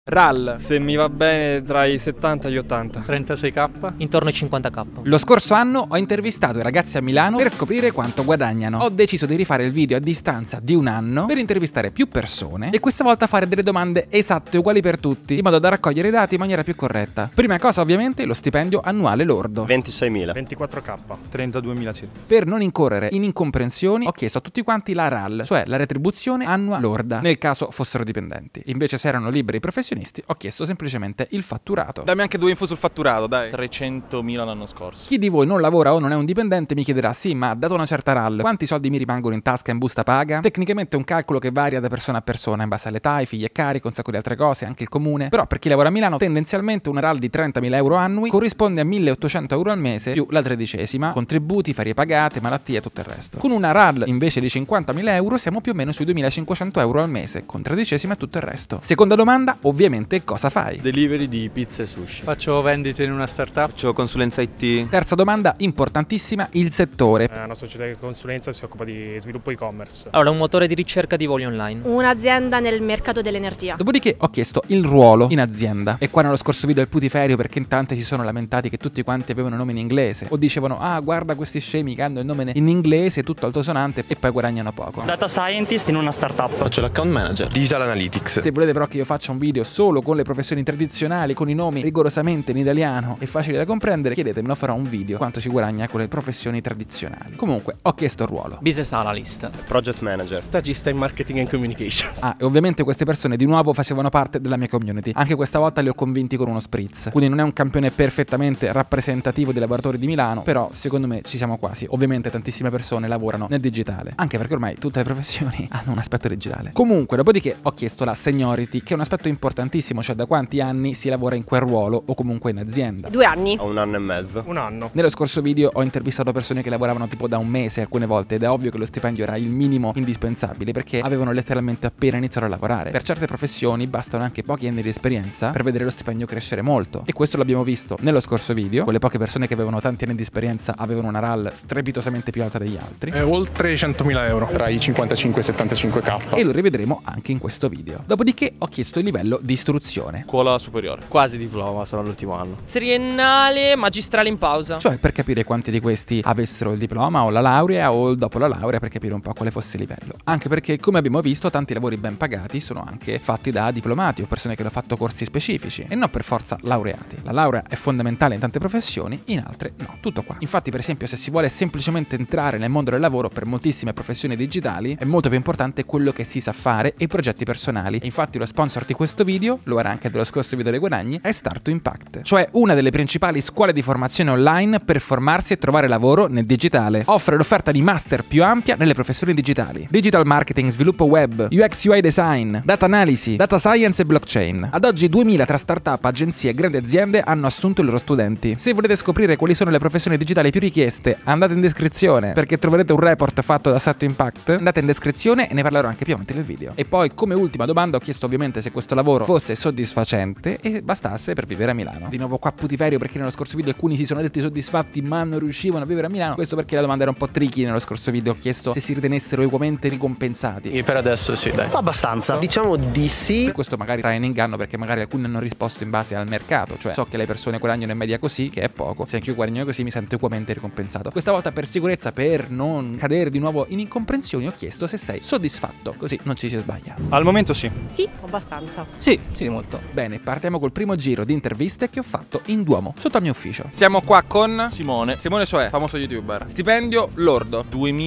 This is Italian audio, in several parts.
RAL. Se mi va bene tra i 70 e gli 80. 36k? Intorno ai 50k. Lo scorso anno ho intervistato i ragazzi a Milano per scoprire quanto guadagnano. Ho deciso di rifare il video a distanza di un anno per intervistare più persone e questa volta fare delle domande esatte uguali per tutti, in modo da raccogliere i dati in maniera più corretta. Prima cosa ovviamente lo stipendio annuale lordo. 26.000. 24k. 32.000 sì. Per non incorrere in incomprensioni ho chiesto a tutti quanti la RAL, cioè la retribuzione annua lorda, nel caso fossero dipendenti. Invece se erano liberi professionisti ho chiesto semplicemente il fatturato. Dammi anche 2 info sul fatturato, dai. 300.000 l'anno scorso. Chi di voi non lavora o non è un dipendente mi chiederà: sì, ma dato una certa RAL, quanti soldi mi rimangono in tasca in busta paga? Tecnicamente è un calcolo che varia da persona a persona in base all'età, ai figli e carico, un sacco di altre cose, anche il comune. Però per chi lavora a Milano tendenzialmente una RAL di 30.000 euro annui corrisponde a 1.800 euro al mese più la tredicesima, contributi, ferie pagate, malattie e tutto il resto. Con una RAL invece di 50.000 euro siamo più o meno sui 2.500 euro al mese, con tredicesima e tutto il resto. Seconda domanda, ovviamente cosa fai? Delivery di pizza e sushi. Faccio vendite in una startup. Faccio consulenza IT. Terza domanda, importantissima, il settore. È una società di consulenza che si occupa di sviluppo e-commerce. Allora, un motore di ricerca di voli online. Un'azienda nel mercato dell'energia. Dopodiché ho chiesto il ruolo in azienda. E qua nello scorso video del putiferio, perché in tanti si sono lamentati che tutti quanti avevano nome in inglese o dicevano: ah, guarda questi scemi che hanno il nome in inglese tutto altosonante e poi guadagnano poco. Data scientist in una startup. Faccio l'account manager. Digital analytics. Se volete però che io faccia un video solo con le professioni tradizionali, con i nomi rigorosamente in italiano e facili da comprendere, chiedetemelo, farò un video quanto si guadagna con le professioni tradizionali. Comunque ho chiesto il ruolo. Business analyst. Project manager. Stagista in marketing and communications. Ah, e ovviamente queste persone di nuovo facevano parte della mia community. Anche questa volta li ho convinti con uno spritz. Quindi non è un campione perfettamente rappresentativo dei lavoratori di Milano, però secondo me ci siamo quasi. Ovviamente tantissime persone lavorano nel digitale, anche perché ormai tutte le professioni hanno un aspetto digitale. Comunque, dopodiché ho chiesto la seniority, che è un aspetto importantissimo, cioè da quanti anni si lavora in quel ruolo o comunque in azienda. 2 anni. A 1 anno e mezzo. Un anno. Nello scorso video ho intervistato persone che lavoravano tipo da un mese alcune volte ed è ovvio che lo stipendio era il minimo indispensabile perché avevano letteralmente appena iniziato a lavorare. Per certe professioni bastano anche pochi anni di esperienza per vedere lo stipendio crescere molto e questo l'abbiamo visto nello scorso video. Con le poche persone che avevano tanti anni di esperienza avevano una RAL strepitosamente più alta degli altri. Oltre 100.000 euro. Tra i 55 e i 75k. E lo rivedremo anche in questo video. Dopodiché ho chiesto il livello di istruzione. Scuola superiore. Quasi diploma, sono all'ultimo anno. Triennale, magistrale in pausa. Cioè per capire quanti di questi avessero il diploma o la laurea o il dopo la laurea, per capire un po' quale fosse il livello. Anche perché, come abbiamo visto, tanti lavori ben pagati sono anche fatti da diplomati o persone che hanno fatto corsi specifici e non per forza laureati. La laurea è fondamentale in tante professioni, in altre no. Tutto qua. Infatti, per esempio, se si vuole semplicemente entrare nel mondo del lavoro per moltissime professioni digitali, è molto più importante quello che si sa fare e i progetti personali. E infatti lo sponsor di questo video, lo era anche dello scorso video dei guadagni, è Start to Impact, cioè una delle principali scuole di formazione online per formarsi e trovare lavoro nel digitale. Offre l'offerta di master più ampia nelle professioni digitali: digital marketing, sviluppo web, UX UI design, data analysis, data science e blockchain. Ad oggi 2000 tra startup, agenzie e grandi aziende hanno assunto i loro studenti. Se volete scoprire quali sono le professioni digitali più richieste, andate in descrizione perché troverete un report fatto da Start to Impact. Andate in descrizione e ne parlerò anche più avanti nel video. E poi, come ultima domanda, ho chiesto ovviamente se questo lavoro fosse soddisfacente e bastasse per vivere a Milano. Di nuovo qua putiferio perché nello scorso video alcuni si sono detti soddisfatti ma non riuscivano a vivere a Milano. Questo perché la domanda era un po' tricky. Nello scorso video ho chiesto se si ritenessero ugualmente ricompensati. E per adesso sì, dai. Abbastanza. Diciamo di sì. E questo magari trae in inganno perché magari alcuni hanno risposto in base al mercato, cioè so che le persone guadagnano in media così, che è poco, se anche io guadagno così mi sento ugualmente ricompensato. Questa volta per sicurezza, per non cadere di nuovo in incomprensioni, ho chiesto se sei soddisfatto, così non ci si sbaglia. Al momento sì. Sì, abbastanza. Sì, molto. Bene, partiamo col primo giro di interviste che ho fatto in Duomo, sotto al mio ufficio. Siamo qua con Simone. Simone Soè, famoso youtuber. Stipendio lordo.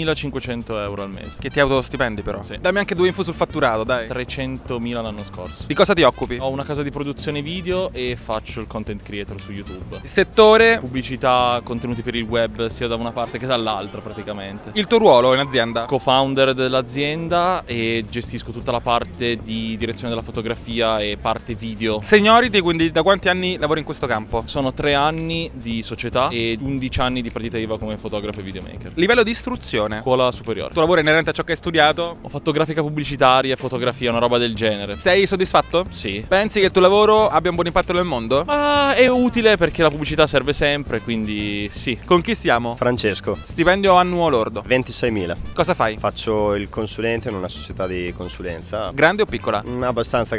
2.500 euro al mese. Che ti autostipendi però. Sì. Dammi anche 2 info sul fatturato, dai. 300.000 l'anno scorso. Di cosa ti occupi? Ho una casa di produzione video e faccio il content creator su YouTube. Il settore. Pubblicità, contenuti per il web, sia da una parte che dall'altra praticamente. Il tuo ruolo in azienda? Co-founder dell'azienda e gestisco tutta la parte di direzione della fotografia e parte video. Seniority, quindi da quanti anni lavori in questo campo? Sono 3 anni di società e 11 anni di partita IVA come fotografo e videomaker. Livello di istruzione? Scuola superiore. Il tuo lavoro è inerente a ciò che hai studiato? Ho fatto grafica pubblicitaria, fotografia, una roba del genere. Sei soddisfatto? Sì. Pensi che il tuo lavoro abbia un buon impatto nel mondo? Ma è utile perché la pubblicità serve sempre, quindi sì. Con chi siamo? Francesco. Stipendio annuo lordo? 26.000. Cosa fai? Faccio il consulente in una società di consulenza. Grande o piccola? Abbastanza grande, stiamo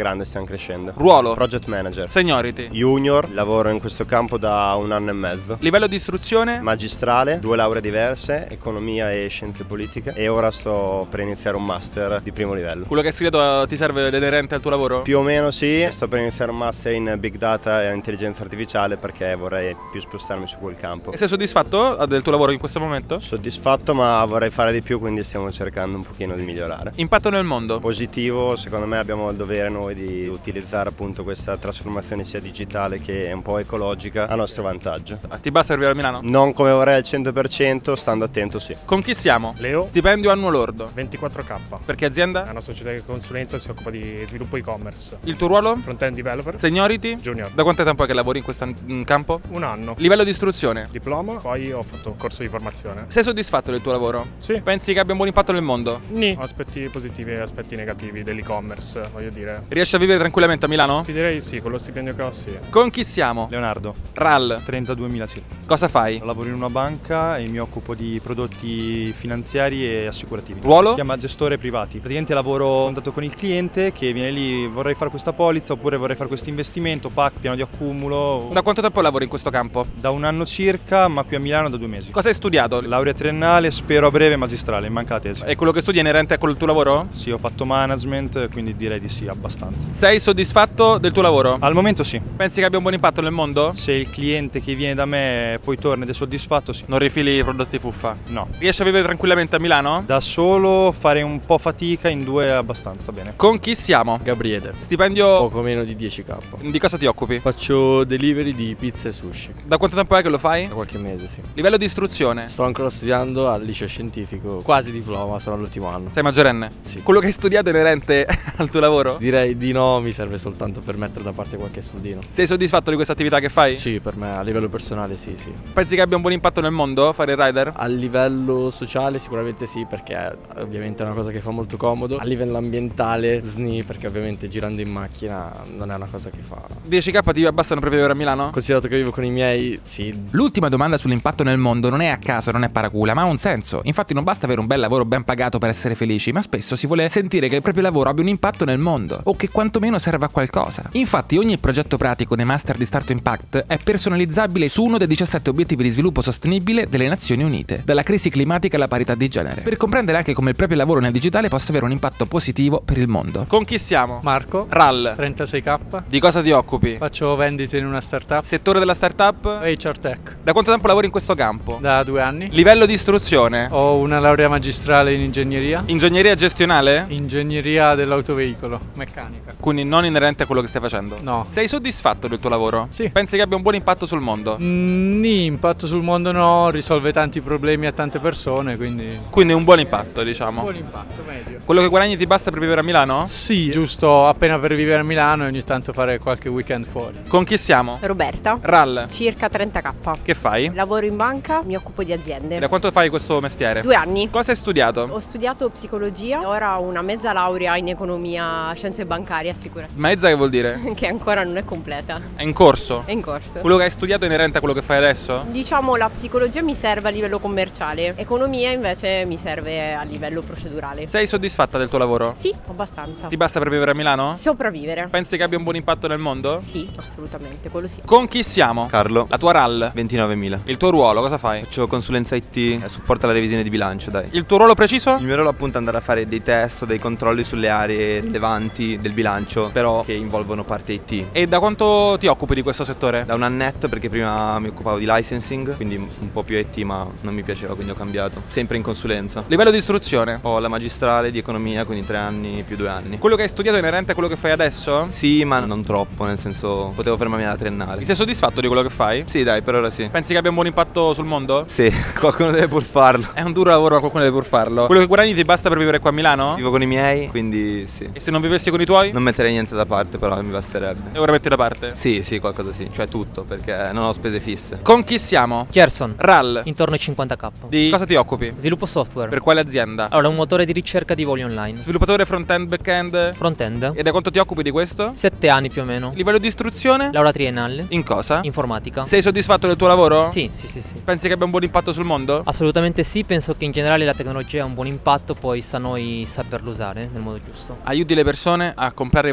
stiamo crescendo. Ruolo. Project manager. Seniority. Junior, lavoro in questo campo da 1 anno e mezzo. Livello di istruzione. Magistrale, 2 lauree diverse, economia e scienze politiche, e ora sto per iniziare un master di primo livello. Quello che hai studiato ti serve inerente al tuo lavoro? Più o meno sì, sto per iniziare un master in big data e intelligenza artificiale perché vorrei più spostarmi su quel campo. E sei soddisfatto del tuo lavoro in questo momento? Soddisfatto, ma vorrei fare di più, quindi stiamo cercando un pochino di migliorare. Impatto nel mondo. Positivo, secondo me abbiamo il dovere noi di utilizzare appunto questa trasformazione sia digitale che un po' ecologica a nostro vantaggio. Ti basta arrivare a Milano? Non come vorrei al 100%, stando attento sì. Con chi siamo? Leo, Stipendio annuo lordo. 24K. Per che azienda? È una società di consulenza, si occupa di sviluppo e-commerce. Il tuo ruolo? Front-end developer. Seniority? Junior. Da quanto tempo è che lavori in questo campo? 1 anno. Livello di istruzione. Diploma, poi ho fatto un corso di formazione. Sei soddisfatto del tuo lavoro? Sì. Pensi che abbia un buon impatto nel mondo? Ho aspetti positivi e aspetti negativi dell'e-commerce, voglio dire. Riesci a vivere tranquillamente a Milano? Ti direi sì, con lo stipendio che ho sì. Con chi siamo? Leonardo, RAL. 32.000 sì. Cosa fai? Lavoro in una banca e mi occupo di prodotti finanziari e assicurativi. Ruolo? Si chiama gestore privati. Praticamente lavoro a contatto con il cliente che viene lì, vorrei fare questa polizza oppure vorrei fare questo investimento, PAC, piano di accumulo. Da quanto tempo lavori in questo campo? Da 1 anno circa, ma qui a Milano da 2 mesi. Cosa hai studiato? Laurea triennale, spero a breve magistrale, manca la tesi. E quello che studi è inerente a quel tuo lavoro? Sì, ho fatto management, quindi direi di sì, abbastanza. Sei soddisfatto del tuo lavoro? Al momento sì. Pensi che abbia un buon impatto nel mondo? Se il cliente che viene da me poi torna ed è soddisfatto, sì. Non rifili i prodotti fuffa? No. Riesci a vivere tranquillamente a Milano? Da solo fare un po' fatica, in 2 abbastanza bene. Con chi siamo? Gabriele, Stipendio? poco meno di 10K. Di cosa ti occupi? Faccio delivery di pizza e sushi. Da quanto tempo è che lo fai? Da qualche mese, sì. Livello di istruzione? Sto ancora studiando al liceo scientifico, quasi diploma, sono all'ultimo anno. Sei maggiorenne? Sì. Quello che hai studiato è inerente al tuo lavoro? Direi di no, mi serve soltanto per mettere da parte qualche soldino. Sei soddisfatto di questa attività che fai? Sì, per me a livello personale sì, sì. Pensi che abbia un buon impatto nel mondo fare il rider? A livello sociale sicuramente sì, perché ovviamente è una cosa che fa molto comodo. A livello ambientale sni, perché ovviamente girando in macchina non è una cosa che fa. 10K ti bastano per vivere a Milano? Considerato che vivo con i miei, sì. L'ultima domanda sull'impatto nel mondo non è a caso, non è paracula, ma ha un senso. Infatti non basta avere un bel lavoro ben pagato per essere felici, ma spesso si vuole sentire che il proprio lavoro abbia un impatto nel mondo, o che quantomeno serva a qualcosa. Infatti ogni progetto pratico nei master di Start to Impact è personalizzabile su uno dei 17 obiettivi di sviluppo sostenibile delle Nazioni Unite, dalla crisi climatica alla parità di genere, per comprendere anche come il proprio lavoro nel digitale possa avere un impatto positivo per il mondo. Con chi siamo? Marco, RAL. 36K. Di cosa ti occupi? Faccio vendite in una startup. Settore della startup? HR Tech. Da quanto tempo lavori in questo campo? Da 2 anni. Livello di istruzione? Ho una laurea magistrale in ingegneria. Ingegneria gestionale? Ingegneria dell'autoveicolo, meccanica. Quindi non inerente a quello che stai facendo? No. Sei soddisfatto del tuo lavoro? Sì. Pensi che abbia un buon impatto sul mondo? Nì, impatto sul mondo no, risolve tanti problemi a tante persone, quindi... Quindi un buon impatto, diciamo. Buon impatto, medio. Quello che guadagni ti basta per vivere a Milano? Sì, giusto appena per vivere a Milano e ogni tanto fare qualche weekend fuori. Con chi siamo? Roberta, RAL. circa 30K. Che fai? Lavoro in banca, mi occupo di aziende. Da quanto fai questo mestiere? 2 anni. Cosa hai studiato? Ho studiato psicologia, ora ho una mezza laurea in economia, scienze bancarie, assicurazione, Mezza che vuol dire? che ancora non è completa. È in corso? È in corso. Quello che hai studiato è inerente a quello che fai adesso? Diciamo la psicologia mi serve a livello commerciale, economia invece mi serve a livello procedurale. Sei soddisfatta del tuo lavoro? Sì, abbastanza. Ti basta per vivere a Milano? Sopravvivere. Pensi che abbia un buon impatto nel mondo? Sì, assolutamente, quello sì. Con chi siamo? Carlo, La tua RAL? 29.000. Il tuo ruolo, cosa fai? Faccio consulenza IT e supporto alla revisione di bilancio, dai. Il tuo ruolo preciso? Il mio ruolo appunto è andare a fare dei test o dei controlli sulle aree rilevanti del bilancio, però che involvono parte IT. E da quanto ti occupi di questo settore? Da un annetto, perché prima mi occupavo di licensing, quindi un po' più IT, ma non mi piaceva, quindi ho cambiato. Sempre in consulenza. Livello di istruzione? Ho la magistrale di economia, quindi 3 anni più 2 anni. Quello che hai studiato è inerente a quello che fai adesso? Sì, ma non troppo, nel senso potevo fermarmi alla triennale. Sei soddisfatto di quello che fai? Sì, dai, per ora sì. Pensi che abbia un buon impatto sul mondo? Sì, qualcuno deve pur farlo. È un duro lavoro, ma qualcuno deve pur farlo. Quello che guadagni ti basta per vivere qua a Milano? Vivo con i miei, quindi sì. E se non vivessi con i tuoi? Non metterei niente da parte, però mi basterebbe. E ora metti da parte? Sì, sì, qualcosa sì, cioè tutto, perché non ho spese fisse. Con chi siamo? Gerson, RAL. intorno ai 50K. Di cosa ti occupi? Sviluppo software. Per quale azienda? Allora, un motore di ricerca di voli online. Sviluppatore front-end, back-end? Front-end. E da quanto ti occupi di questo? 7 anni più o meno. Livello di istruzione? Laurea triennale. In cosa? Informatica. Sei soddisfatto del tuo lavoro? Sì. Pensi che abbia un buon impatto sul mondo? Assolutamente sì, penso che in generale la tecnologia ha un buon impatto, poi sta a noi saperlo usare nel modo giusto. Aiuti le persone a comprare i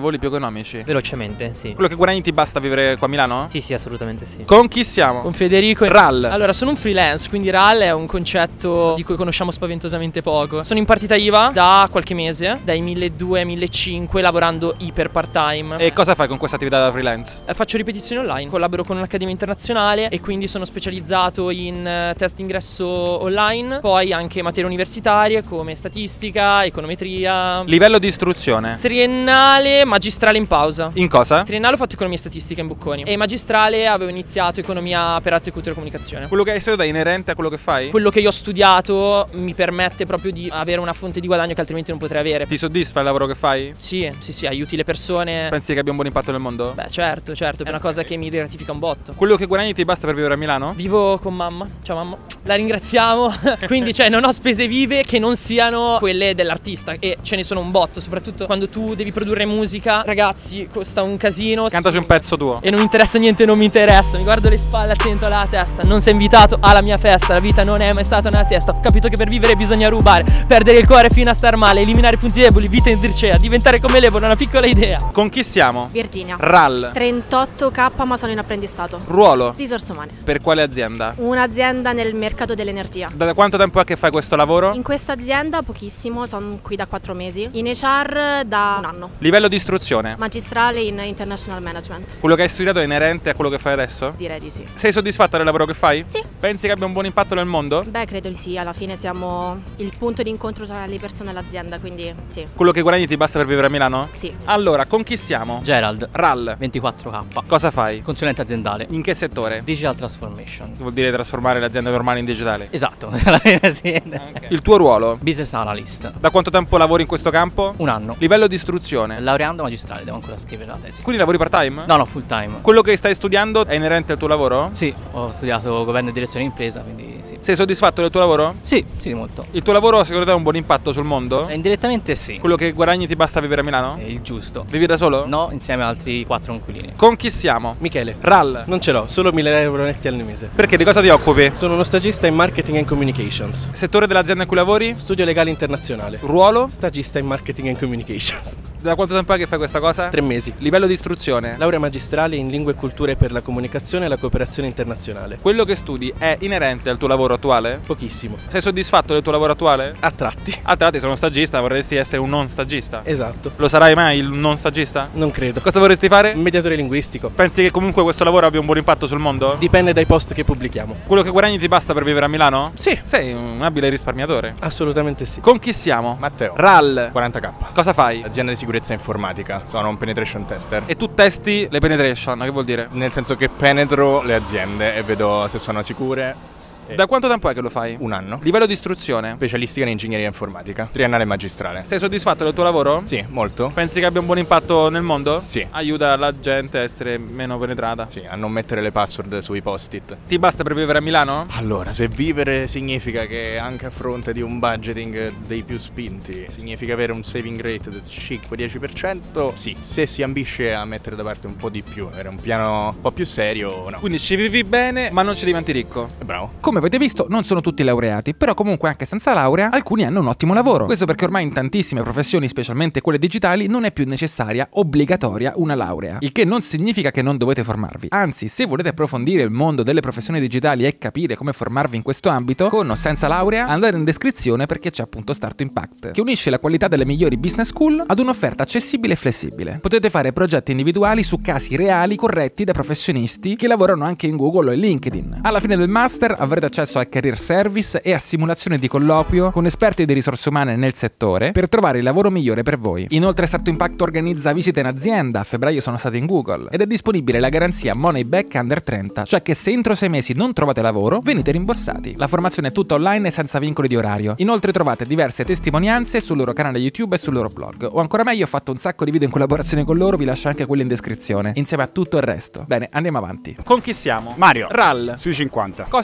voli più economici? Velocemente, sì. Quello che guadagni ti basta vivere qua a Milano? Sì, sì, assolutamente sì. Con chi siamo? Con Federico. RAL. Allora, sono un freelance, quindi RAL è un concetto di cui conosciamo spaventosamente poco. Sono in partita IVA da qualche mese, dai 1.200-1.500, lavorando iper part-time. E cosa fai con questa attività da freelance? Faccio ripetizioni online, collaboro con un'accademia internazionale e quindi sono specializzato in test ingresso online, poi anche materie universitarie come statistica, econometria. Livello di istruzione? Triennale, magistrale in pausa. In cosa? Triennale ho fatto economia e statistica in Bocconi e magistrale avevo iniziato economia per arte, cultura e comunicazione. Quello che hai studiato è inerente a quello che fai? Quello che io ho studiato mi permette proprio di avere una fonte di guadagno che altrimenti non potrei avere. Ti soddisfa il lavoro che fai? Sì, aiuti le persone. Pensi che abbia un buon impatto nel mondo? Beh, certo, è una cosa che mi gratifica un botto. Quello che guadagni ti basta per vivere a Milano? Vivo con mamma, ciao mamma, la ringraziamo. Quindi non ho spese vive che non siano quelle dell'artista e ce ne sono un botto, soprattutto quando tu devi produrre musica. Ragazzi, costa un casino. Cantaci un pezzo tuo. E non mi interessa niente, non mi interessa. Mi guardo le spalle, attento alla testa. Non sei invitato alla mia festa, la vita non è mai stata una siesta. Ho capito che per vivere bisogna rubare, perdere il cuore fino a star male, eliminare i punti deboli, vita in dircea, diventare come l'Evo, una piccola idea. Con chi siamo? Virginia. RAL. 38K, ma sono in apprendistato. Ruolo? Risorse umane. Per quale azienda? Un'azienda nel mercato dell'energia. Da quanto tempo è che fai questo lavoro? In questa azienda pochissimo, sono qui da 4 mesi. In HR da 1 anno. Livello di istruzione? Magistrale in International Management. Quello che hai studiato è inerente a quello che fai adesso? Direi di sì. Sei soddisfatta del lavoro che fai? Sì. Pensi che abbia un buon impatto nel mondo? Beh, credo di sì, alla fine siamo il punto di incontro tra le persone e l'azienda, quindi sì. Quello che guadagni ti basta per vivere a Milano? Sì. Allora, con chi siamo? Gerald. RAL. 24K. Cosa fai? Consulente aziendale. In che settore? Digital Transformation. Che vuol dire trasformare le aziende normali in digitale? Esatto, alla mia azienda. Okay. Il tuo ruolo? Business analyst. Da quanto tempo lavori in questo campo? 1 anno. Livello di istruzione? Laureando magistrale, devo ancora scrivere la tesi. Quindi lavori part time? No, full time. Quello che stai studiando è inerente al tuo lavoro? Sì, ho studiato governo e direzione impresa, quindi sì. Sei soddisfatto del tuo lavoro? Sì, molto. Il tuo lavoro secondo te ha un buon impatto sul mondo? Indirettamente sì. Quello che guadagni ti basta vivere a Milano? È il giusto. Vivi da solo? No, insieme ad altri 4 inquilini. Con chi siamo? Michele. RAL. Non ce l'ho, solo 1.000 euro netti al mese. Perché? Di cosa ti occupi? Sono uno stagista in marketing and communications. Settore dell'azienda in cui lavori? Studio legale internazionale. Ruolo? Stagista in marketing and communications. Da quanto tempo è che fai questa cosa? 3 mesi. Livello di istruzione? Laurea magistrale in lingue e culture per la comunicazione e la cooperazione internazionale. Quello che studi è inerente al tuo lavoro attuale? Pochissimo. Sei soddisfatto del tuo lavoro attuale? A tratti. A tratti, sono stagista, vorresti essere un non stagista? Esatto. Lo sarai mai il non stagista? Non credo. Cosa vorresti fare? Mediatore linguistico. Pensi che comunque questo lavoro abbia un buon impatto sul mondo? Dipende dai post che pubblichiamo. Quello che guadagni ti basta per vivere a Milano? Sì. Sei un abile risparmiatore? Assolutamente sì. Con chi siamo? Matteo. RAL. 40K. Cosa fai? Azienda di sicurezza informatica. Sono un penetration tester. E tu testi le penetration, che vuol dire? Nel senso che penetro le aziende e vedo se sono sicure. Da quanto tempo è che lo fai? 1 anno. Livello di istruzione? Specialistica in ingegneria informatica. Triennale magistrale. Sei soddisfatto del tuo lavoro? Sì, molto. Pensi che abbia un buon impatto nel mondo? Sì. Aiuta la gente a essere meno penetrata? Sì, a non mettere le password sui post-it. Ti basta per vivere a Milano? Allora, se vivere significa che anche a fronte di un budgeting dei più spinti significa avere un saving rate del 5-10%, sì. Se si ambisce a mettere da parte un po' di più, avere un piano un po' più serio, no. Quindi ci vivi bene, ma non ci diventi ricco. Bravo. Come avete visto, non sono tutti laureati, però comunque anche senza laurea alcuni hanno un ottimo lavoro. Questo perché ormai in tantissime professioni, specialmente quelle digitali, non è più necessaria, obbligatoria una laurea. Il che non significa che non dovete formarvi. Anzi, se volete approfondire il mondo delle professioni digitali e capire come formarvi in questo ambito, con o senza laurea, andate in descrizione perché c'è appunto Start Impact, che unisce la qualità delle migliori business school ad un'offerta accessibile e flessibile. Potete fare progetti individuali su casi reali corretti da professionisti che lavorano anche in Google o in LinkedIn. Alla fine del master avrete accesso a career service e a simulazioni di colloquio con esperti di risorse umane nel settore per trovare il lavoro migliore per voi. Inoltre Start Impact organizza visite in azienda, a febbraio sono state in Google, ed è disponibile la garanzia Money Back Under 30, cioè che se entro 6 mesi non trovate lavoro venite rimborsati. La formazione è tutta online e senza vincoli di orario. Inoltre trovate diverse testimonianze sul loro canale YouTube e sul loro blog, o ancora meglio ho fatto un sacco di video in collaborazione con loro, vi lascio anche quelli in descrizione, insieme a tutto il resto. Bene, andiamo avanti. Con chi siamo? Mario. RAL. Sui 50. Cosa fai?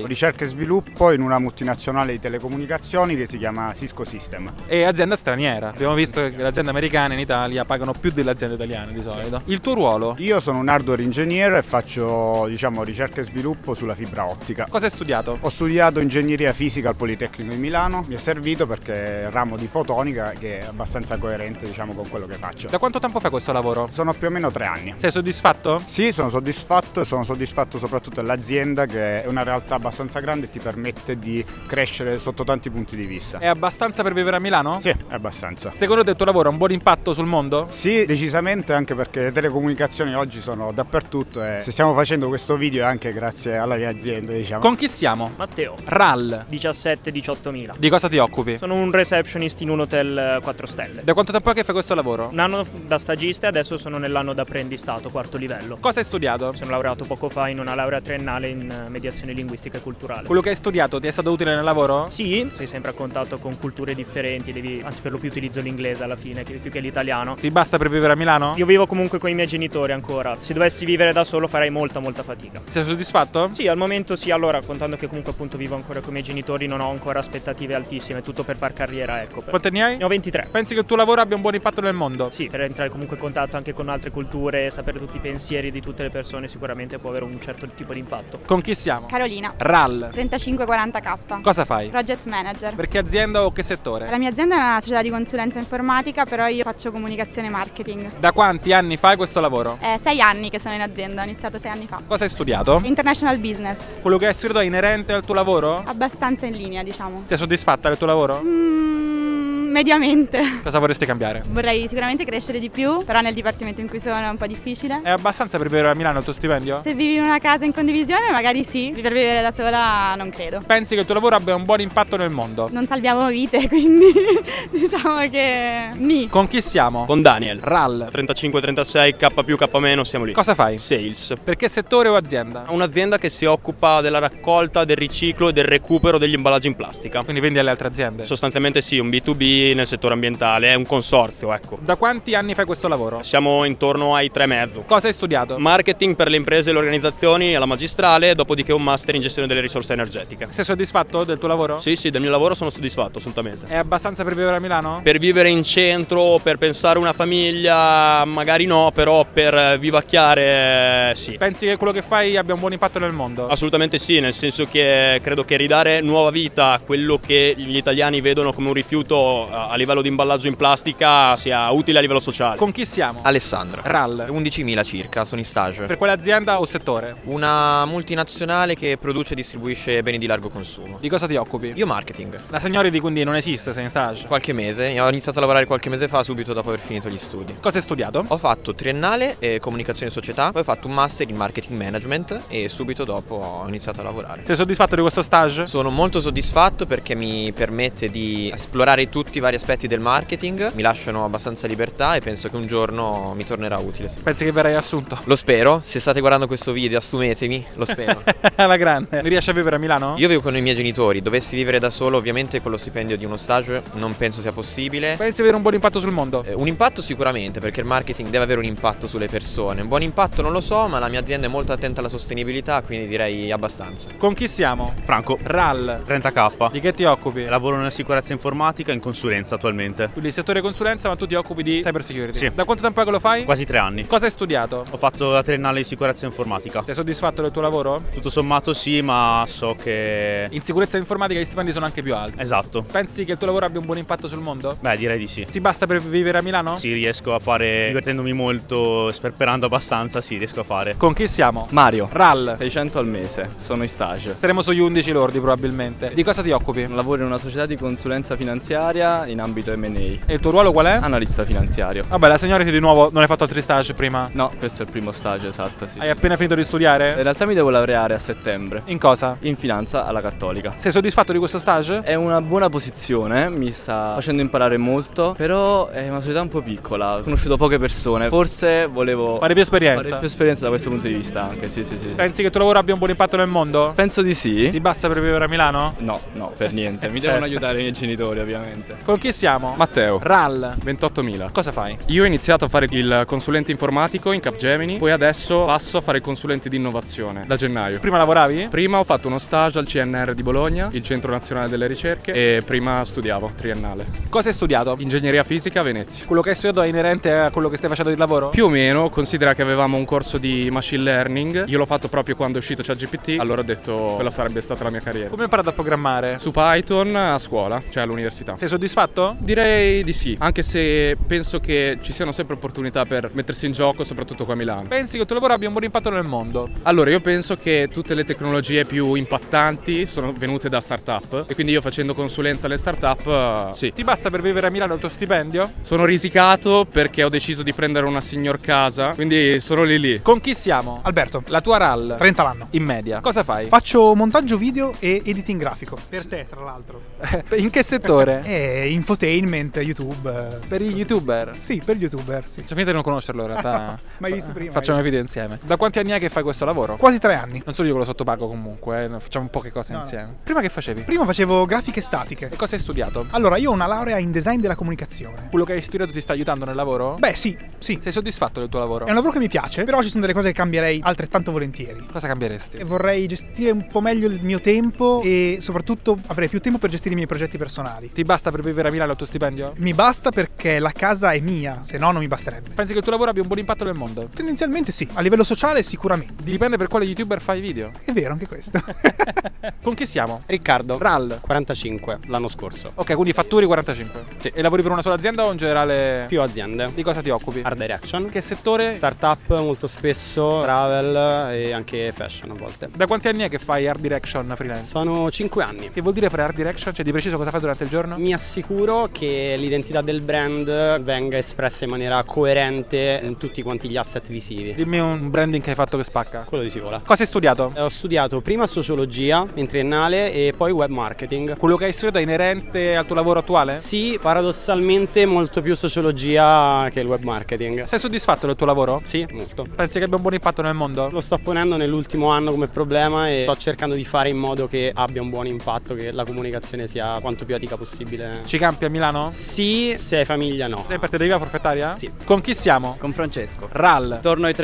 ricerca e sviluppo in una multinazionale di telecomunicazioni che si chiama Cisco System. E azienda straniera. Abbiamo visto che le aziende americane in Italia pagano più delle aziende italiane di solito. Il tuo ruolo? Io sono un hardware engineer e faccio, diciamo, ricerca e sviluppo sulla fibra ottica. Cosa hai studiato? Ho studiato ingegneria fisica al Politecnico di Milano, mi è servito perché è il ramo di fotonica che è abbastanza coerente, diciamo, con quello che faccio. Da quanto tempo fai questo lavoro? Sono più o meno 3 anni. Sei soddisfatto? Sì, sono soddisfatto e sono soddisfatto soprattutto dell'azienda, che è una realtà abbastanza grande e ti permette di crescere sotto tanti punti di vista. È abbastanza per vivere a Milano? Sì, è abbastanza. Secondo te il tuo lavoro ha un buon impatto sul mondo? Sì, decisamente, anche perché le telecomunicazioni oggi sono dappertutto e se stiamo facendo questo video è anche grazie alla mia azienda, diciamo. Con chi siamo? Matteo. RAL. 17-18.000. Di cosa ti occupi? Sono un receptionist in un hotel 4 stelle. Da quanto tempo è che fai questo lavoro? Un anno da stagista e adesso sono nell'anno da apprendistato, 4º livello. Cosa hai studiato? Sono laureato poco fa in una laurea triennale in mediazione linguistica e culturale. Quello che hai studiato ti è stato utile nel lavoro? Sì, sei sempre a contatto con culture differenti, anzi per lo più utilizzo l'inglese alla fine più che l'italiano. Ti basta per vivere a Milano? Io vivo comunque con i miei genitori ancora. Se dovessi vivere da solo farei molta fatica. Sei soddisfatto? Sì, al momento sì. Allora, contando che comunque appunto vivo ancora con i miei genitori, non ho ancora aspettative altissime, tutto per far carriera, ecco. Quanti ne hai? Ne ho 23. Pensi che il tuo lavoro abbia un buon impatto nel mondo? Sì, per entrare comunque in contatto anche con altre culture, sapere tutti i pensieri di tutte le persone sicuramente può avere un certo tipo di impatto. Con chi siamo? Carolina. RAL. 3540K. Cosa fai? Project manager. Per che azienda o che settore? La mia azienda è una società di consulenza informatica, però io faccio comunicazione e marketing. Da quanti anni fai questo lavoro? 6 anni che sono in azienda, ho iniziato 6 anni fa. Cosa hai studiato? International business. Quello che hai studiato è inerente al tuo lavoro? Abbastanza in linea, diciamo. Sei soddisfatta del tuo lavoro? Mediamente. Cosa vorresti cambiare? Vorrei sicuramente crescere di più, però nel dipartimento in cui sono è un po' difficile. È abbastanza per vivere a Milano il tuo stipendio? Se vivi in una casa in condivisione magari sì, per vivere da sola non credo. Pensi che il tuo lavoro abbia un buon impatto nel mondo? Non salviamo vite, quindi diciamo che ni. Con chi siamo? Con Daniel. RAL. 3536 K+K-, siamo lì. Cosa fai? Sales. Per che settore o azienda? Un'azienda che si occupa della raccolta, del riciclo e del recupero degli imballaggi in plastica. Quindi vendi alle altre aziende? Sostanzialmente sì, un B2B nel settore ambientale, è un consorzio, ecco. Da quanti anni fai questo lavoro? Siamo intorno ai 3,5. Cosa hai studiato? Marketing per le imprese e le organizzazioni alla magistrale, dopodiché un master in gestione delle risorse energetiche. Sei soddisfatto del tuo lavoro? Sì, del mio lavoro sono soddisfatto, assolutamente. È abbastanza per vivere a Milano? Per vivere in centro, per pensare una famiglia, magari no, però per vivacchiare sì. Pensi che quello che fai abbia un buon impatto nel mondo? Assolutamente sì, nel senso che credo che ridare nuova vita a quello che gli italiani vedono come un rifiuto a livello di imballaggio in plastica sia utile a livello sociale. Con chi siamo? Alessandro. RAL. 11.000 circa, sono in stage. Per quale azienda o settore? Una multinazionale che produce e distribuisce beni di largo consumo. Di cosa ti occupi? Io marketing. La Seniority quindi non esiste, sei in stage? Qualche mese, ho iniziato a lavorare qualche mese fa, subito dopo aver finito gli studi. Cosa hai studiato? Ho fatto triennale e comunicazione e società, poi ho fatto un master in marketing management e subito dopo ho iniziato a lavorare. Sei soddisfatto di questo stage? Sono molto soddisfatto perché mi permette di esplorare tutti i vari aspetti del marketing, mi lasciano abbastanza libertà e penso che un giorno mi tornerà utile. Pensi che verrai assunto? Lo spero, se state guardando questo video assumetemi, lo spero. Alla grande. Riesci a vivere a Milano? Io vivo con i miei genitori, dovessi vivere da solo ovviamente con lo stipendio di uno stage non penso sia possibile. Pensi avere un buon impatto sul mondo? Un impatto sicuramente, perché il marketing deve avere un impatto sulle persone. Un buon impatto non lo so, ma la mia azienda è molto attenta alla sostenibilità, quindi direi abbastanza. Con chi siamo? Franco. RAL. 30K. Di che ti occupi? Lavoro nella sicurezza informatica in consulenza attualmente. Quindi settore consulenza, ma tu ti occupi di cyber security? Sì. Da quanto tempo è che lo fai? Quasi 3 anni. Cosa hai studiato? Ho fatto la triennale di sicurezza informatica. Sei soddisfatto del tuo lavoro? Tutto sommato sì, ma so che in sicurezza informatica gli stipendi sono anche più alti. Esatto. Pensi che il tuo lavoro abbia un buon impatto sul mondo? Beh, direi di sì. Ti basta per vivere a Milano? Sì, riesco a fare, divertendomi molto, sperperando abbastanza, sì, riesco a fare. Con chi siamo? Mario. RAL. 600 al mese, sono in stage. Staremo sugli 11 lordi probabilmente. Di cosa ti occupi? Lavoro in una società di consulenza finanziaria in ambito M&A. E il tuo ruolo qual è? Analista finanziario. Vabbè, la Seniority di nuovo non hai fatto altri stage prima? No, questo è il primo stage, esatto, sì. Hai appena finito di studiare? In realtà mi devo laureare a settembre. In cosa? In finanza alla Cattolica. Sei soddisfatto di questo stage? È una buona posizione, mi sta facendo imparare molto, però è una società un po' piccola, ho conosciuto poche persone, forse volevo fare più esperienza. Fare più esperienza da questo punto di vista anche, sì. Pensi che il tuo lavoro abbia un buon impatto nel mondo? Penso di sì. Ti basta per vivere a Milano? No, per niente, mi devono aiutare i miei genitori ovviamente. Con chi siamo? Matteo. RAL. 28.000. Cosa fai? Io ho iniziato a fare il consulente informatico in Capgemini, poi adesso passo a fare il consulente di innovazione da gennaio. Prima lavoravi? Prima ho fatto uno stage al CNR di Bologna, il Centro Nazionale delle Ricerche, e prima studiavo triennale. Cosa hai studiato? Ingegneria fisica a Venezia. Quello che hai studiato è inerente a quello che stai facendo di lavoro? Più o meno, considera che avevamo un corso di machine learning. Io l'ho fatto proprio quando è uscito ChatGPT, allora ho detto quella sarebbe stata la mia carriera. Come hai imparato a programmare? Su Python a scuola, cioè all'università. Sei soddisfatto? Direi di sì, anche se penso che ci siano sempre opportunità per mettersi in gioco, soprattutto qua a Milano. Pensi che il tuo lavoro abbia un buon impatto nel mondo? Allora, io penso che tutte le tecnologie più impattanti sono venute da startup e quindi io facendo consulenza alle startup, sì. Ti basta per vivere a Milano il tuo stipendio? Sono risicato perché ho deciso di prendere una signor casa, quindi sono lì. Con chi siamo? Alberto. La tua RAL? 30 l'anno. In media. Cosa fai? Faccio montaggio video e editing grafico. Per te, tra l'altro. In che settore? Infotainment, YouTube. Per i YouTuber? Sì, per gli YouTuber, sì. C'è finta di non conoscerlo in realtà. Mai visto prima. Facciamo video insieme. Da quanti anni è che fai questo lavoro? Quasi 3 anni. Non solo io che lo sottopago comunque, facciamo poche cose insieme. Sì. Prima che facevi? Prima facevo grafiche statiche. E cosa hai studiato? Allora, io ho una laurea in design della comunicazione. Quello che hai studiato ti sta aiutando nel lavoro? Beh, sì. Sei soddisfatto del tuo lavoro? È un lavoro che mi piace, però ci sono delle cose che cambierei altrettanto volentieri. Cosa cambieresti? E vorrei gestire un po' meglio il mio tempo e soprattutto avrei più tempo per gestire i miei progetti personali. Ti basta per vivere a Milano il tuo stipendio? Mi basta perché la casa è mia, se no non mi basterebbe. Pensi che il tuo lavoro abbia un buon impatto nel mondo? Tendenzialmente sì, a livello sociale sicuramente. Dipende per quale YouTuber fai video. È vero anche questo. Con chi siamo? Riccardo. RAL. 45 l'anno scorso. Ok, quindi fatturi 45. Sì. E lavori per una sola azienda o in generale? Più aziende. Di cosa ti occupi? Art Direction. Che settore? Startup molto spesso, travel e anche fashion a volte. Da quanti anni è che fai Art Direction freelance? Sono 5 anni. Che vuol dire fare Art Direction? Cioè di preciso cosa fai durante il giorno? Mi assicuro che l'identità del brand venga espressa in maniera coerente in tutti quanti gli asset visivi. Dimmi un branding che hai fatto che spacca. Quello di Sivola. Cosa hai studiato? Ho studiato prima sociologia in triennale e poi web marketing. Quello che hai studiato è inerente al tuo lavoro attuale? Sì, paradossalmente molto più sociologia che il web marketing. Sei soddisfatto del tuo lavoro? Sì, molto. Pensi che abbia un buon impatto nel mondo? Lo sto ponendo nell'ultimo anno come problema e sto cercando di fare in modo che abbia un buon impatto, che la comunicazione sia quanto più etica possibile. Ci campi a Milano? Sì, se hai famiglia no. Sei per te devi forfettaria? Sì. Con chi siamo? Con Francesco. RAL. Attorno ai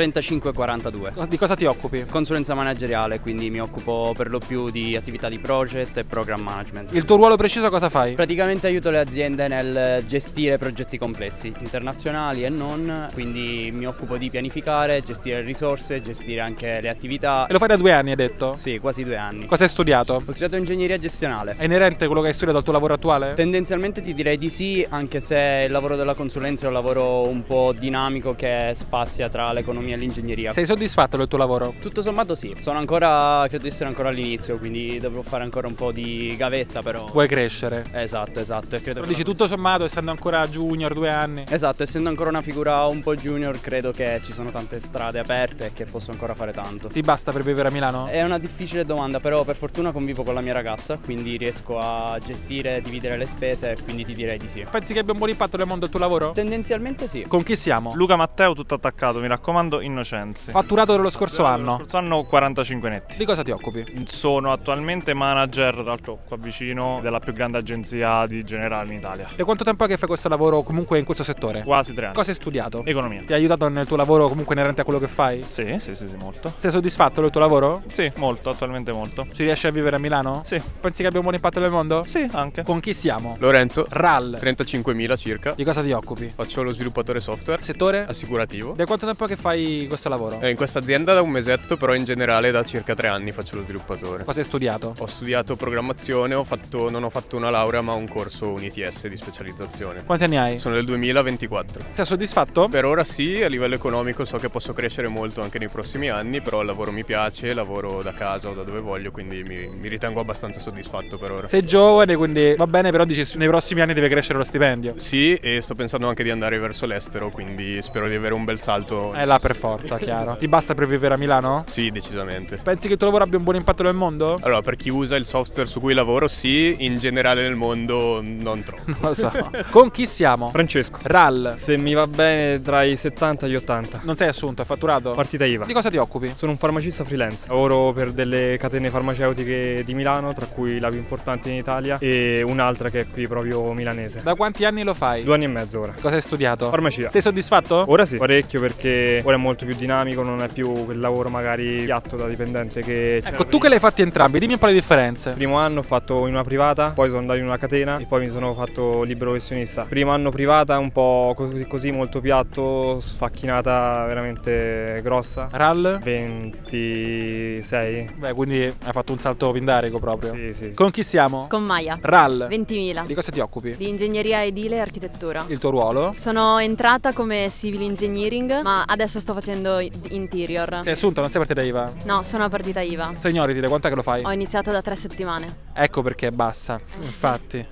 35-42. Di cosa ti occupi? Consulenza manageriale, quindi mi occupo per lo più di attività di project e program management. Il tuo ruolo preciso cosa fai? Praticamente aiuto le aziende nel gestire progetti complessi, internazionali e non, quindi mi occupo di pianificare, gestire le risorse, gestire anche le attività. E lo fai da 2 anni, hai detto? Sì, quasi 2 anni. Cosa hai studiato? Ho studiato ingegneria gestionale. È inerente quello che hai studiato al tuo lavoro attuale? Tendenzialmente ti direi di sì, anche se il lavoro della consulenza è un lavoro un po' dinamico che spazia tra l'economia e l'ingegneria. Sei soddisfatto del tuo lavoro? Tutto sommato sì, sono ancora, credo di essere ancora all'inizio, quindi dovrò fare ancora un po' di gavetta però. Vuoi crescere? Esatto, e credo che dici tutto sommato, essendo ancora junior, 2 anni. Esatto, essendo ancora una figura un po' junior, credo che ci sono tante strade aperte e che posso ancora fare tanto. Ti basta per vivere a Milano? È una difficile domanda, però per fortuna convivo con la mia ragazza, quindi riesco a gestire e dividere le spese, quindi ti direi di sì. Pensi che abbia un buon impatto nel mondo del tuo lavoro? Tendenzialmente sì. Con chi siamo? Luca Matteo, tutto attaccato, mi raccomando, Innocenzi. Fatturato dello scorso anno? Lo scorso anno 45 netti. Di cosa ti occupi? Sono attualmente manager, tra l'altro qua vicino, della più grande agenzia di generale in Italia. E quanto tempo è che fai questo lavoro comunque in questo settore? Quasi 3 anni. Cosa hai studiato? Economia. Ti ha aiutato nel tuo lavoro comunque inerente a quello che fai? Sì, molto. Sei soddisfatto del tuo lavoro? Sì, molto, attualmente molto. Ci riesci a vivere a Milano? Sì. Pensi che abbia un buon impatto nel mondo? Sì, anche. Con chi siamo? Lorenzo. RAL. 35.000 circa. Di cosa ti occupi? Faccio lo sviluppatore software. Settore? Assicurativo. Da quanto tempo è che fai questo lavoro? In questa azienda da un mesetto, però in generale da circa 3 anni faccio lo sviluppatore. Cosa hai studiato? Ho studiato programmazione, non ho fatto una laurea ma un corso, un ITS di specializzazione. Quanti anni hai? Sono del 2024. Sei soddisfatto? Per ora sì, a livello economico so che posso crescere molto anche nei prossimi anni, però il lavoro mi piace, lavoro da casa o da dove voglio, quindi mi ritengo abbastanza soddisfatto per ora. Sei giovane, quindi va bene, però dici nei prossimi anni deve crescere lo stipendio. Sì, e sto pensando anche di andare verso l'estero, quindi spero di avere un bel salto. È là per forza, chiaro. Ti basta per vivere a Milano? Sì, decisamente. Pensi che il tuo lavoro abbia un buon impatto nel mondo? Allora, per chi usa il software su cui lavoro sì, in generale nel mondo non troppo. Non lo so. Con chi siamo? Francesco. RAL. Se mi va bene tra i 70 e gli 80. Non sei assunto, hai fatturato? Partita IVA. Di cosa ti occupi? Sono un farmacista freelance. Lavoro per delle catene farmaceutiche di Milano, tra cui la più importante in Italia e un'altra che è qui proprio proprio milanese. Da quanti anni lo fai? 2 anni e mezzo ora. Cosa hai studiato? Farmacia. Sei soddisfatto? Ora sì, parecchio, perché ora è molto più dinamico, non è più quel lavoro magari piatto da dipendente che c'era Ecco, tu che li hai fatti entrambi, dimmi un po' le differenze. Primo anno ho fatto in una privata, poi sono andato in una catena e poi mi sono fatto libero professionista. Primo anno privata un po' così molto piatto, sfacchinata veramente grossa. RAL? 26. Beh, quindi hai fatto un salto pindarico proprio. Sì, sì. Con chi siamo? Con Maya. RAL? 20.000. Di cosa ti occupi? Di ingegneria edile e architettura. Il tuo ruolo? Sono entrata come civil engineering, ma adesso sto facendo interior. Sei assunta, non sei partita IVA? No, sono a partita IVA. Seniority, da quant'è che lo fai? Ho iniziato da 3 settimane. Ecco perché è bassa, infatti.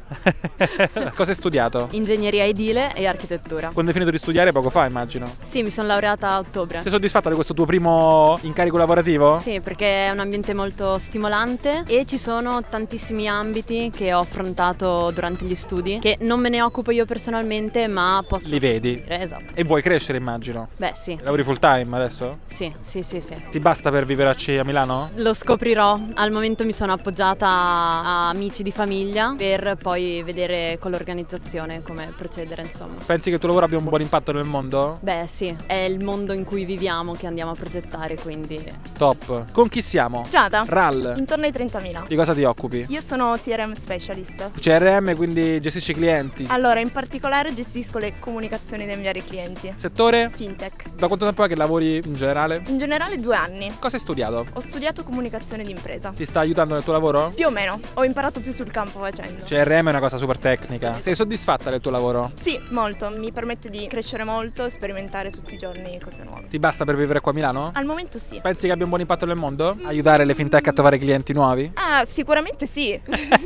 Cosa hai studiato? Ingegneria edile e architettura. Quando hai finito di studiare poco fa, immagino. Sì, mi sono laureata a ottobre. Sei soddisfatta di questo tuo primo incarico lavorativo? Sì, perché è un ambiente molto stimolante e ci sono tantissimi ambiti che ho affrontato durante gli studi, che non me ne occupo io personalmente, ma posso... Li vedi? Esatto. E vuoi crescere, immagino? Beh, sì. Lavori full time adesso? Sì. Ti basta per viverci a Milano? Lo scoprirò. Al momento mi sono appoggiata a amici di famiglia per poi vedere con l'organizzazione come procedere, insomma. Pensi che il tuo lavoro abbia un buon impatto nel mondo? Beh, sì, è il mondo in cui viviamo che andiamo a progettare, quindi... Top. Con chi siamo? Giada. RAL. Intorno ai 30.000. Di cosa ti occupi? Io sono CRM specialist. CRM, quindi gestisci i clienti? Allora, in particolare gestisco le comunicazioni dei miei clienti. Settore? Fintech. Da quanto tempo è che lavori in generale? In generale 2 anni. Cosa hai studiato? Ho studiato comunicazione d'impresa. Ti sta aiutando nel tuo lavoro? Più o meno, ho imparato più sul campo facendo. CRM è una cosa super tecnica. Sei soddisfatta del tuo lavoro? Sì, molto. Mi permette di crescere molto, sperimentare tutti i giorni cose nuove. Ti basta per vivere qua a Milano? Al momento sì. Pensi che abbia un buon impatto nel mondo? Aiutare le fintech a trovare clienti nuovi? Ah, sicuramente sì.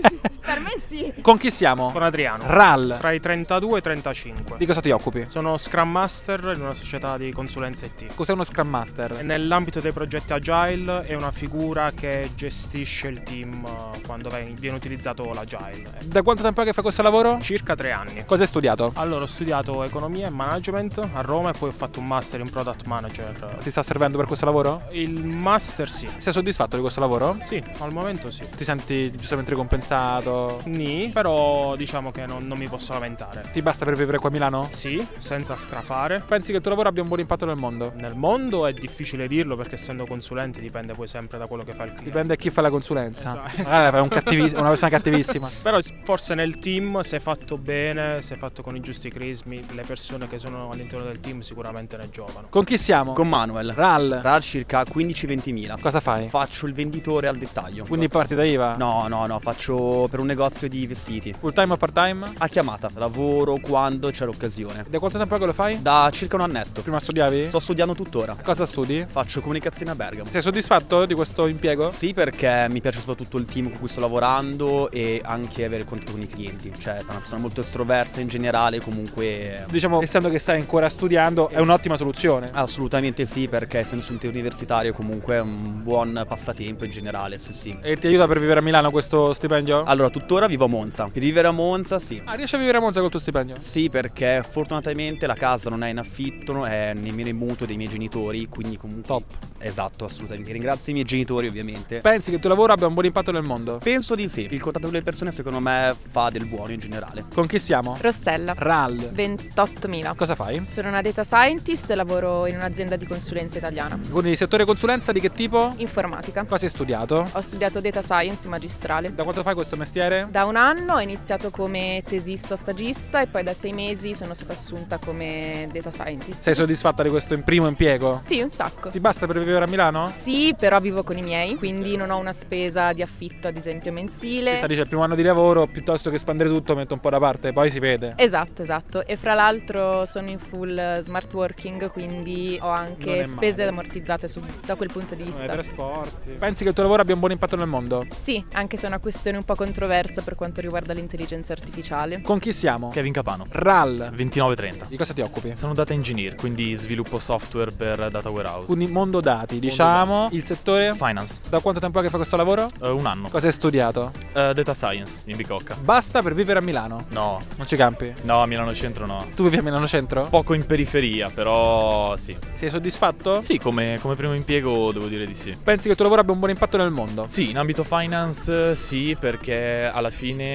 Per me sì. Con chi siamo? Con Adriano. RAL. Tra i 32 e i 35. Di cosa ti occupi? Sono Scrum Master in una società di consulenza IT. Cos'è uno Scrum Master? Nell'ambito dei progetti Agile è una figura che gestisce il team quando viene utilizzato l'Agile. Da quanto tempo è che fai questo lavoro? Circa 3 anni. Cosa hai studiato? Allora, ho studiato economia e management a Roma e poi ho fatto un master in product manager. Ti sta servendo per questo lavoro? Il master sì. Sei soddisfatto di questo lavoro? Sì, al momento sì. Ti senti giustamente ricompensato? Nì, però diciamo che non mi posso lamentare. Ti basta per vivere qua a Milano? Sì, senza strafare. Pensi che il tuo lavoro abbia un buon impatto nel mondo? Nel mondo è difficile dirlo perché essendo consulente dipende poi sempre da quello che fa il cliente. Dipende da chi fa la consulenza. Esatto. Fai una persona cattivissima. Però forse nel team, se fatto bene, se fatto con i giusti crismi, le persone che sono all'interno del team sicuramente ne giovano. Con chi siamo? Con Manuel. RAL. RAL circa 15-20.000. Cosa fai? Faccio il venditore al dettaglio. Quindi partita IVA? No, faccio per un negozio di vestiti. Full time o part time? A chiamata, lavoro quando c'è l'occasione. Da quanto tempo è che lo fai? Da circa un annetto. Prima studiavi? Sto studiando tuttora. Cosa studi? Faccio comunicazione a Bergamo. Sei soddisfatto di questo impiego? Sì, perché mi piace soprattutto il team con cui sto lavorando e anche avere contatto con i clienti. Cioè, una persona molto estroversa in generale, comunque... Diciamo, essendo che stai ancora studiando, è un'ottima soluzione. Assolutamente sì, perché essendo studente universitario comunque è un buon passatempo in generale, sì. E ti aiuta per vivere a Milano questo stipendio? Allora, tuttora vivo a Monza. Per vivere a Monza, sì. Ah, riesci a vivere a Monza col tuo stipendio? Sì, perché fortunatamente la casa non è in affitto, non è nemmeno in mutuo dei miei genitori, quindi comunque... Top. Esatto, assolutamente. Ringrazio i miei genitori, ovviamente. Pensi che il tuo lavoro abbia un buon impatto nel mondo? Penso di sì. Il contatto con le persone secondo me fa del buono in generale. Con chi siamo? Rossella. RAL. 28.000. Cosa fai? Sono una data scientist e lavoro in un'azienda di consulenza italiana. Quindi settore consulenza di che tipo? Informatica. Cosa hai studiato? Ho studiato data science magistrale. Da quanto fai questo mestiere? Da 1 anno ho iniziato come tesista stagista e poi da 6 mesi sono stata assunta come data scientist. Sei soddisfatta di questo primo impiego? Sì, un sacco. Ti basta per vivere a Milano? Sì, però vivo con i miei, quindi non ho una spesa di affitto ad esempio mensile. Ti sta dice il primo anno di lavoro, piuttosto che spandere tutto metto un po' da parte, poi si vede. Esatto. E fra l'altro sono in full smart working, quindi ho anche spese ammortizzate da quel punto di vista. Trasporti. Pensi che il tuo lavoro abbia un buon impatto nel mondo? Sì, anche se è una questione un po' controversa per quanto riguarda l'intelligenza artificiale. Con chi siamo? Kevin Capano. RAL. 29-30. Di cosa ti occupi? Sono data engineer, quindi sviluppo software per data warehouse. Quindi mondo dati, diciamo. Il settore? Finance. Da quanto tempo è che fai questo lavoro? 1 anno. Cosa hai studiato? Data science in Bicocca. Basta per vivere a Milano? No. Non ci campi? No, a Milano Centro no. Tu vivi a Milano Centro? Poco in periferia, però sì. Sei soddisfatto? Sì, come primo impiego devo dire di sì. Pensi che il tuo lavoro abbia un buon impatto nel mondo? Sì, in ambito finance sì, perché alla fine gli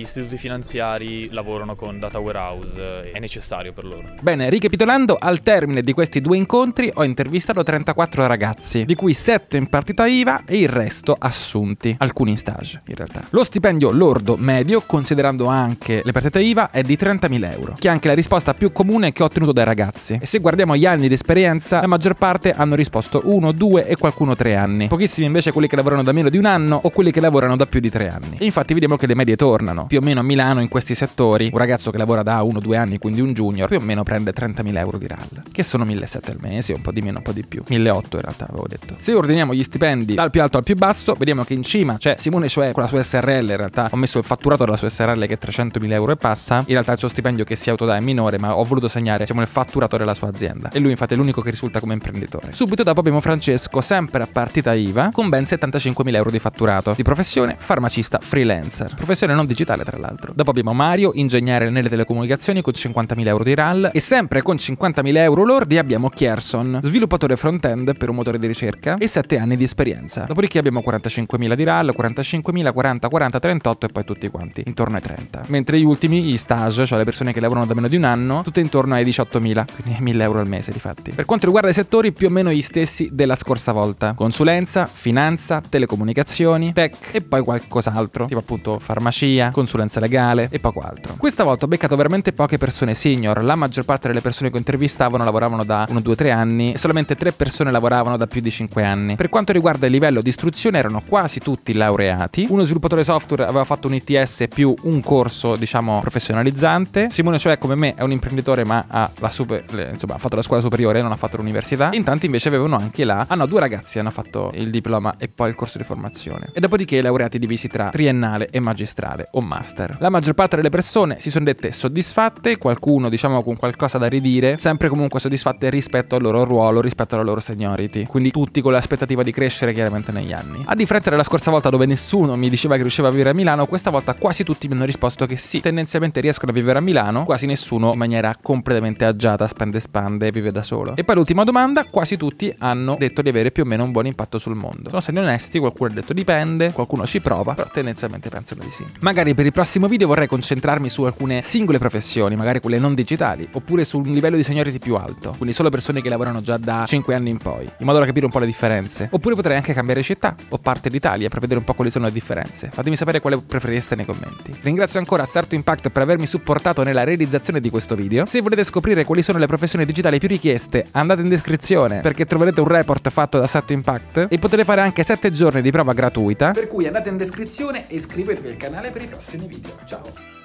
istituti finanziari lavorano con data warehouse, è necessario per loro. Bene, ricapitolando, al termine di questi 2 incontri ho intervistato 34 ragazzi, di cui 7 in partita IVA e il resto assunti, alcuni in stage in realtà. Lo stipendio lordo medio, considerando anche le partite IVA, è di 30.000 euro, che è anche la risposta più comune che ho ottenuto dai ragazzi. E se guardiamo gli anni di esperienza, la maggior parte hanno risposto 1, 2 e qualcuno 3 anni. Pochissimi invece quelli che lavorano da meno di 1 anno o quelli che lavorano da più di 3 anni. E infatti vediamo che le medie tornano. Più o meno a Milano in questi settori, un ragazzo che lavora da 1 o 2 anni, quindi un junior, più o meno prende 30.000 euro di RAL, che sono 1.700 al mese, un po' di meno, un po' di più. 1.800 in realtà avevo detto. Se ordiniamo gli stipendi dal più alto al più basso, vediamo che in cima c'è Simone Cioè con la sua SRL. In realtà ho messo il fatturato della sua SRL che è 300.000 euro e passa. In realtà il suo stipendio che si autodà è minore, ma ho voluto segnare, diciamo, il fatturato della sua azienda. E lui infatti è l'unico che risulta come imprenditore. Subito dopo abbiamo Francesco, sempre a partita IVA, con ben 75.000 euro di fatturato. Di professione farmacista freelancer, professione non digitale tra l'altro. Dopo abbiamo Mario, ingegnere nelle telecomunicazioni, con 50.000 euro di RAL. E sempre con 50.000 euro lordi abbiamo Kierson, sviluppatore front-end per un motore di ricerca e 7 anni di esperienza. Dopodiché abbiamo 45.000 di RAL, 45.000, 40, 40, 38 e poi tutti quanti intorno ai 30. Mentre gli ultimi, gli stage, cioè le persone che lavorano da meno di 1 anno, tutte intorno ai 18.000, quindi 1.000 euro al mese di fatti. Per quanto riguarda i settori, più o meno gli stessi della scorsa volta: consulenza, finanza, telecomunicazioni, tech e poi qualcos'altro, tipo appunto farmacia, consulenza legale e poco altro. Questa volta ho beccato veramente poche persone senior. La maggior parte delle persone che intervistavano lavoravano da 1, 2, 3 anni e solamente 3 persone lavoravano da più di 5 anni. Per quanto riguarda il livello di istruzione, erano quasi tutti laureati. Uno sviluppatore software aveva fatto un ITS più un corso, diciamo, professionalizzante. Simone, cioè, come me, è un imprenditore ma ha ha fatto la scuola superiore e non ha fatto l'università. In tanti invece avevano anche hanno 2 ragazzi hanno fatto il diploma e poi il corso di formazione. E dopodiché i laureati divisi tra triennale e magistrale o master. La maggior parte delle persone si sono dette soddisfatte, qualcuno diciamo con qualcosa da ridire, sempre comunque soddisfatte rispetto al loro ruolo, rispetto alla loro seniority. Quindi tutti con l'aspettativa di crescere chiaramente negli anni. A differenza della scorsa volta dove nessuno mi diceva che riusciva a vivere a Milano, questa volta quasi tutti mi hanno risposto che sì, tendenzialmente riescono a vivere a Milano, quasi nessuno in maniera completamente agiata, spende e vive da solo. E poi l'ultima domanda, quasi tutti hanno detto di avere più o meno un buon impatto sul mondo. Sono stati onesti, qualcuno ha detto dipende, qualcuno ci prova, però tendenzialmente penso di sì. Magari per il prossimo video vorrei concentrarmi su alcune singole professioni, magari quelle non digitali, oppure su un livello di seniority più alto, quindi solo persone che lavorano già da 5 anni in poi, in modo da capire un po' le differenze. Oppure potrei anche cambiare città o parte d'Italia per vedere un po' quali sono le differenze. Fatemi sapere quale preferireste nei commenti. Ringrazio ancora Start to Impact per avermi supportato nella realizzazione di questo video. Se volete scoprire quali sono le professioni digitali più richieste, andate in descrizione perché troverete un report fatto da Start to Impact e potete fare anche 7 giorni di prova gratuita. Per cui andate in descrizione e iscrivetevi al canale per i prossimi video. Ciao!